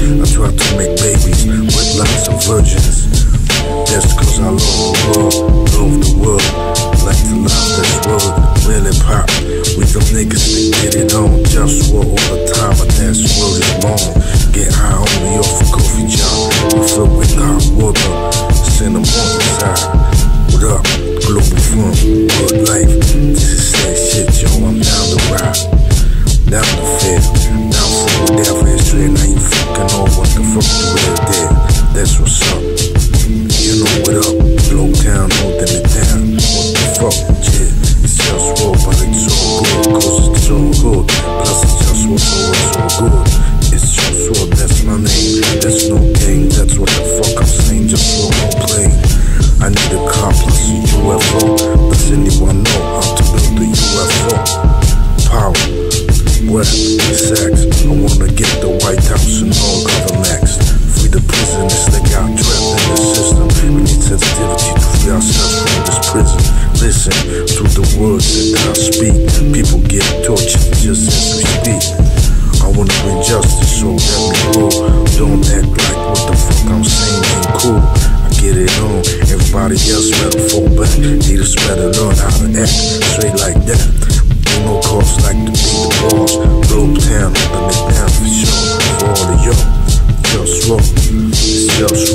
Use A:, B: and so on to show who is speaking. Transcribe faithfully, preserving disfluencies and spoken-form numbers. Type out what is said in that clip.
A: I try to make babies with lots of virgins. That's cause I love the world, love the world. Like to love this world, really pop. We them niggas that get it on. Just war all the time, but that's world is long. Get high only off a coffee job. We fill with hot water, send them on the side. What up, Globalfirm, good life. This is sad shit, yo, I'm down the ride. Down the field, down for whatever it's straight. Now you fucking know what the fuck you real there. That's what's up. You know what up, Globetown, holding it down. What the fuck, yeah, it's just war, but it's all good, cause it's so good. Plus it's just war, so it's all good. It's JustWar, that's my name, that's no game, that's what the fuck I'm saying, JustWar, no plane. I need a car plus a U F O. Does anyone know how to build a U F O? Power, well, sex, I wanna get the White House and all governments. Free the prisoners that got trapped in the system. We need sensitivity to free ourselves from this prison. Listen to the words that I speak. People get tortured just as we speak. I wanna bring justice, so let me go. Don't act like what the fuck I'm saying ain't cool. I get it on, everybody else better fall back. Leaders better learn how to act straight like that. Ain't no cause like to be the boss. Globetown, holding it down for sure. For all of y'all, JustWar, it's JustWar.